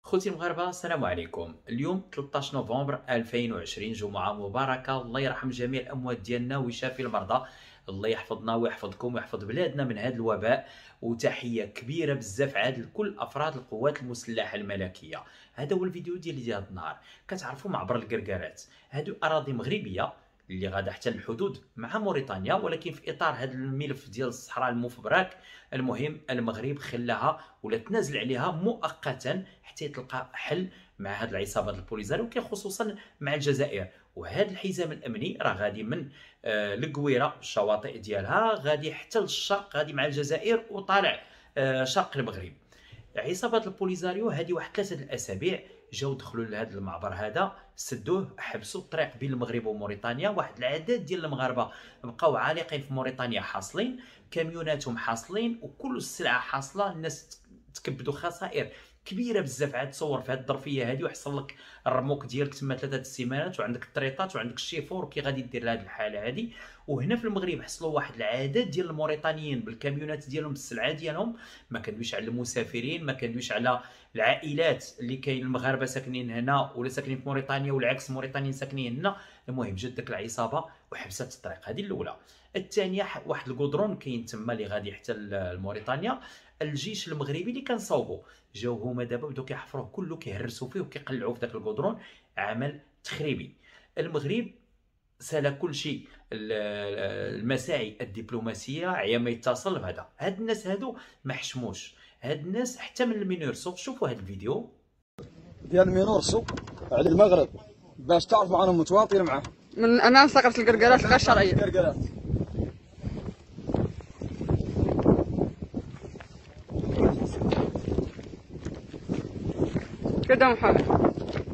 خوتي المغاربه، السلام عليكم. اليوم 13 نوفمبر 2020، جمعه مباركه. الله يرحم جميع الاموات ديالنا ويشافي المرضى. الله يحفظنا ويحفظكم ويحفظ بلادنا من هذا الوباء. وتحيه كبيره بزاف عاد لكل افراد القوات المسلحه الملكيه. هذا هو الفيديو ديال هذا النهار. كتعرفوا معبر الكركارات، هادو اراضي مغربيه اللي غادا حتى الحدود مع موريتانيا، ولكن في اطار هذا الملف ديال الصحراء المفبرك. المهم المغرب خلاها ولا تنازل عليها مؤقتا حتى تلقى حل مع هذه العصابات البوليزاريو، وكاين خصوصا مع الجزائر. وهذا الحزام الامني راه غادي من القويره الشواطئ ديالها غادي حتى للشرق، غادي مع الجزائر وطالع شرق المغرب. عصابات البوليزاريو هذه واحد 3 الاسابيع جاو دخلوا لهذا المعبر هذا، سدوه، حبسوا الطريق بين المغرب وموريتانيا. واحد العدد ديال المغاربه بقاو عالقين في موريتانيا حاصلين، كاميوناتهم حاصلين وكل السلعه حاصله. الناس تكبدوا خسائر كبيره بزاف. عاد تصور في هذه الظرفيه هذه ويحصل لك الرموك ديالك تما 3 السيمانات، وعندك الطريطات وعندك الشيفور، كي غادي دير لهذه الحاله هذه. وهنا في المغرب حصلوا واحد العدد ديال الموريتانيين بالكاميونات ديالهم بالسلعه ديالهم. ما كندويش على المسافرين، ما كندويش على العائلات اللي كاين المغاربه ساكنين هنا ولا ساكنين في موريتانيا والعكس، موريتانيين ساكنين هنا. المهم جات ديك العصابه وحبست الطريق. هذه الاولى. الثانيه واحد الكودرون كاين تما اللي غادي حتى لموريتانيا. الجيش المغربي اللي كان صوبوا جاو هما دابا بداو كيحفروه كله، كيهرسوا فيه وكيقلعوا في داك الكودرون. عمل تخريبي. المغرب سال كل شيء، المساعي الدبلوماسيه عيا ما يتصل بهذا. هاد الناس هادو ما حشموش. هاد الناس حتى من المينورسو، شوفوا هاد الفيديو ديال المينورسو على المغرب باش تعرفوا عنهم متواطئين معاه من امام ثقافه الكركارات الغير شرعيه. الكركارات كده محمد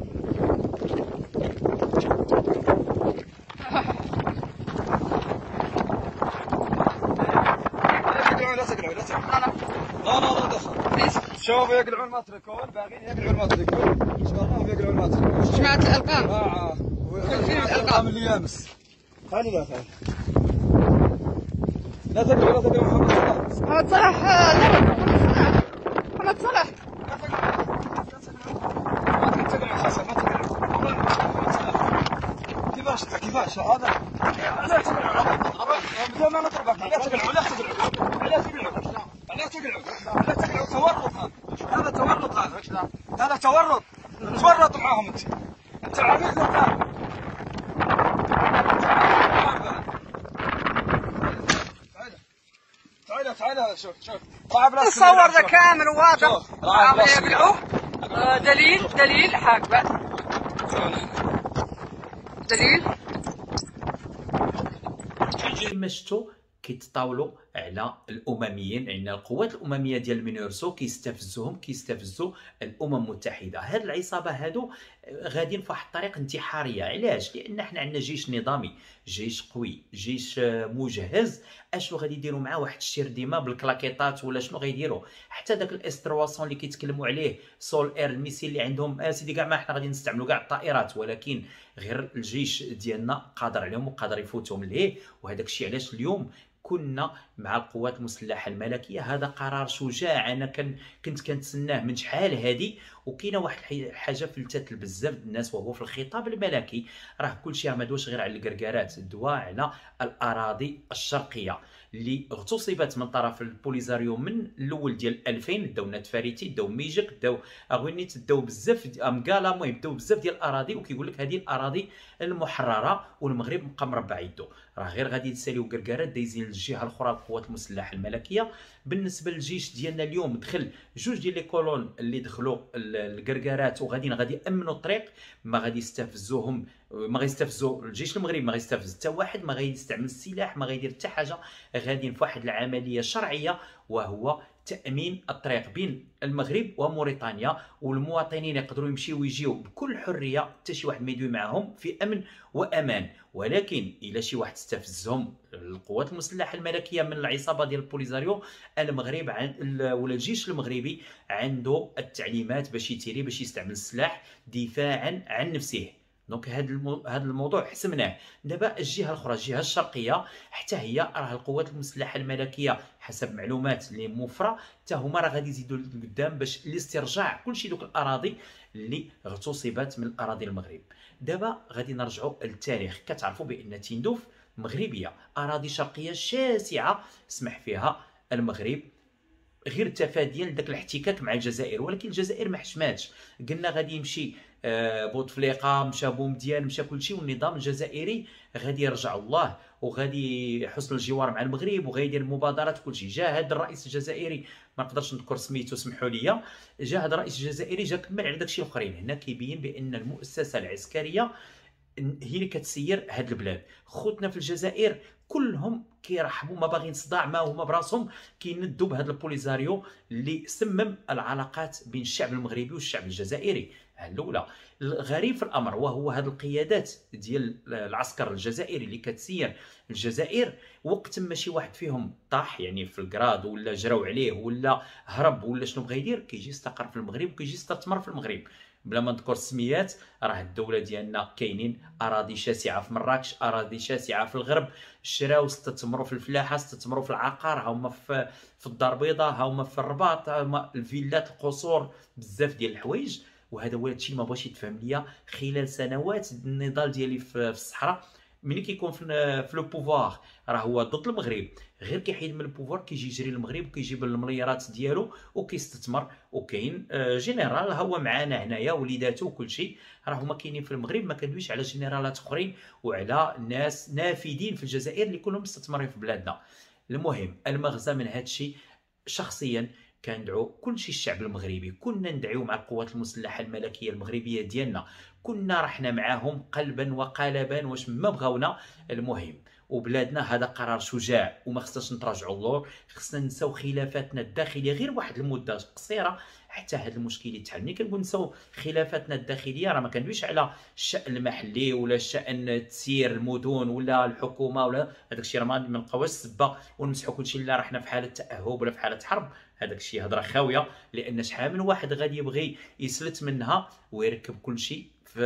لا دخل. شوفوا يقلعون ما تركون، باغيين يقلعون ما تركون. شغلناهم يقلعون ما تركون. جماعه الالقاب. الالقاب اللي يامس. خلي لا خلي. لا تقلعوا محمد صلاح. محمد صلاح. كيفاش هذا؟ لا تقلعوا. بدون ما نضربك. لا تقلعوا. هذا تورط. تورط معاهم انت. انت العميد للثاني. تعال شوف. تصور ذا كامل وواضح. يقلعوا. دليل حق بعد. دليل. كما شفتوا كيتطاولوا على الامميين، عندنا القوات الامميه ديال المينورسو كيستفزوا الامم المتحده. هاد العصابه هادو غاديين في واحد الطريق انتحاريه. علاش؟ لان حنا عندنا جيش نظامي، جيش قوي، جيش مجهز. اشنو غادي يديروا معاه؟ واحد الشير ديما بالكلاكيطات ولا شنو غيديروا؟ حتى داك الاس 300 اللي كيتكلموا عليه، سول اير، الميسيل اللي عندهم سيدي كاع ما حنا غادي نستعملوا كاع الطائرات، ولكن غير الجيش ديالنا قادر عليهم وقادر يفوتهم ليه. وهذاك الشيء علاش اليوم كنا مع القوات المسلحه الملكيه. هذا قرار شجاع، انا كنت كنتسناه من شحال هادي. وكاينه واحد الحاجه فلتات بزاف الناس، وهو في الخطاب الملكي راه كلشي ما دوش غير على الكركارات، دوا على الاراضي الشرقيه اللي اغتصبت من طرف البوليزاريو من الاول ديال 2000. داو نتفاريتي، داو ميجك، داو اغونيت، داو بزاف امكالا، المهم داو بزاف ديال الاراضي. وكيقول لك هذه الاراضي المحرره والمغرب بقى مربع يدو. راه غير غادي يتساليو كركارات دايزين للجهه الاخرى القوات المسلحه الملكيه. بالنسبه للجيش ديالنا اليوم دخل 2 ديال لي كولون اللي دخلوا الكركارات وغادي يامنوا الطريق. ما غادي يستفزوهم، ما غيستفزوا الجيش المغربي، ما غيستفز حتى واحد، ما غيستعمل السلاح، ما غيدير حتى حاجه. غاديين في واحد العمليه شرعيه، وهو تامين الطريق بين المغرب وموريتانيا. والمواطنين يقدروا يمشيو ويجيو بكل حريه، حتى شي واحد ما يدوي معاهم، في امن وامان. ولكن الا شي واحد استفزهم القوات المسلحه الملكيه من العصابه ديال البوليزاريو، المغرب ولا الجيش المغربي عنده التعليمات باش يتيري، باش يستعمل السلاح دفاعا عن نفسه. دونك هذا الموضوع حسمناه. دابا الجهه الاخرى، الجهه الشرقيه، حتى هي راه القوات المسلحه الملكيه حسب معلومات اللي موفره حتى هما راه غادي يزيدوا لقدام باش لاسترجاع كلشي دوك الاراضي اللي اغتصبت من اراضي المغرب. دابا غادي نرجعوا للتاريخ. كتعرفوا بان تندوف مغربيه، اراضي شرقيه شاسعه سمح فيها المغرب غير تفاديا لذاك الاحتكاك مع الجزائر، ولكن الجزائر ما حشماتش. قلنا غادي يمشي بوتفليقه، مشى بومديان، مشى كلشي، والنظام الجزائري غادي يرجع الله وغادي حسن الجوار مع المغرب وغادي يدير المبادرات كلشي. جا هذا الرئيس الجزائري ما نقدرش نذكر سميتو سمحوا لي، جا هذا الرئيس الجزائري جا كمل على داكشي الاخرين. هنا كيبين بان المؤسسه العسكريه هي اللي كتسير هاد البلاد. خوتنا في الجزائر كلهم كيرحبوا، ما باغيين صداع، ما هما براسهم كيندوا بهذا البوليزاريو اللي سمم العلاقات بين الشعب المغربي والشعب الجزائري. الاولى الغريب في الامر وهو هذه القيادات ديال العسكر الجزائري اللي كتسير الجزائر، وقت ما شي واحد فيهم طاح يعني في الكراد ولا جراو عليه ولا هرب ولا شنو بغى يدير، كيجي يستقر في المغرب وكيجي يستثمر في المغرب. بلا ما نذكر السميات، راه الدوله ديالنا كاينين اراضي شاسعه في مراكش، اراضي شاسعه في الغرب، شراو استثمروا في الفلاحه، استثمروا في العقار، ها هما في الدار البيضاء، ها هما في الرباط، ها هما الفيلات، القصور، بزاف ديال الحوايج. وهذا هو الشيء ما بغاش يتفهم ليا خلال سنوات النضال ديالي في الصحراء. ملي كيكون في لو بوفوار راه هو ضد المغرب، غير كيحيد من البوفوار كيجي يجري للمغرب وكيجيب المليارات ديالو وكيستثمر. وكاين جينيرال هو معانا هنايا وليداتو وكلشي راه هما كاينين في المغرب، ما كندويش على جينيرالات اخرين وعلى ناس نافذين في الجزائر اللي كلهم مستثمرين في بلادنا. المهم المغزى من هذا الشيء، شخصيا كندعو كلشي الشعب المغربي، كنا ندعيو مع القوات المسلحه الملكيه المغربيه ديالنا، كنا رحنا معاهم قلبا وقالبا واش ما بغاونا. المهم وبلادنا هذا قرار شجاع وما خصناش نتراجعوا اللور، خصنا نساو خلافاتنا الداخليه غير واحد المده قصيره حتى هذا المشكل يتحل. ملي كنقول نساو خلافاتنا الداخليه راه ما كندويش على الشان المحلي ولا الشان تسيير المدن ولا الحكومه ولا هذاك الشيء، راه ما نبقاوش سبه ونمسحوا كلشي لا رحنا في حاله تاهب ولا في حاله حرب. هذاك الشيء هضره خاويه، لان شحال من واحد غادي يبغي يسلت منها ويركب كلشي في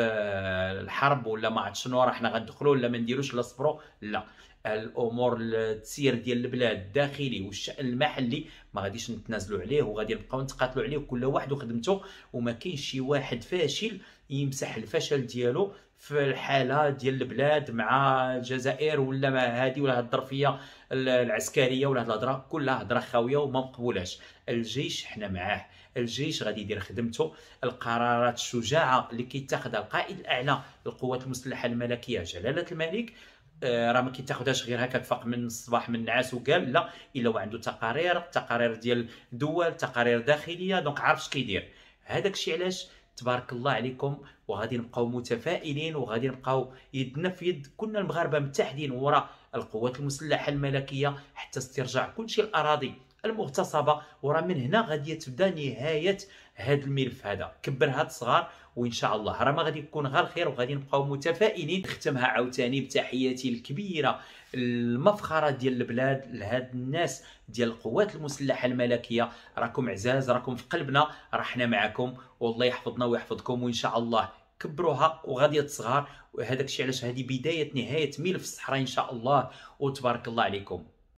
الحرب ولا ما عرفت شنو، راه حنا غندخلوا ولا ما نديروش لا صبروا. لا، الامور التسيير ديال البلاد الداخلي والشان المحلي ما غاديش نتنازلوا عليه وغادي نبقاو نتقاتلوا عليه، وكل واحد وخدمته، وما كاينش شي واحد فاشل يمسح الفشل ديالو في الحاله ديال البلاد مع الجزائر ولا مع هذه ولا هذه الظرفيه العسكريه ولا هذه الهضره كلها هضره خاويه وما مقبولاش. الجيش حنا معاه، الجيش غادي يدير خدمته. القرارات الشجاعه اللي كيتاخذها القائد الاعلى للقوات المسلحه الملكيه جلاله الملك راه ما كيتاخذهاش غير هكا فاق من الصباح من النعاس وقال لا، الا وعنده تقارير ديال دول، تقارير داخليه، دونك عارف اش كيدير. هذاك الشيء علاش تبارك الله عليكم وغادي نبقاو متفائلين وغادي نبقاو يدنا في يد، كنا المغاربه متحدين وراء القوات المسلحه الملكيه حتى استرجاع كلشي الاراضي المغتصبه. وراه من هنا غادي تبدا نهايه هذا الملف هذا، كبر هاد الصغار وان شاء الله راه ما غادي يكون غير خير وغادي نبقاو متفائلين. نختمها عاوتاني بتحياتي الكبيره المفخره ديال البلاد لهاد الناس ديال القوات المسلحه الملكيه، راكم عزاز، راكم في قلبنا، راه حنا معكم والله يحفظنا ويحفظكم وان شاء الله كبروها وغادي تصغر. وهذاك الشيء علاش هذه بدايه نهايه ملف الصحراء ان شاء الله، وتبارك الله عليكم.